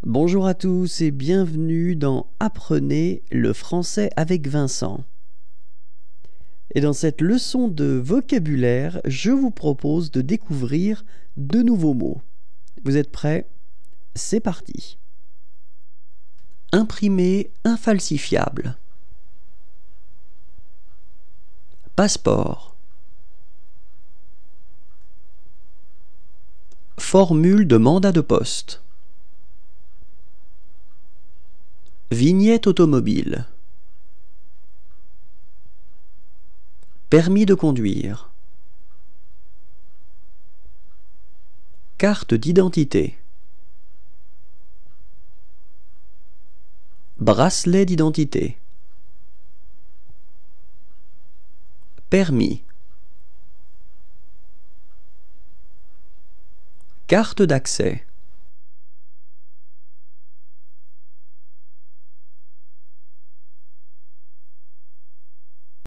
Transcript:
Bonjour à tous et bienvenue dans Apprenez le français avec Vincent. Et dans cette leçon de vocabulaire, je vous propose de découvrir de nouveaux mots. Vous êtes prêts? C'est parti. Imprimé infalsifiable. Passeport. Formule de mandat de poste. Vignette automobile. Permis de conduire. Carte d'identité. Bracelet d'identité. Permis. Carte d'accès.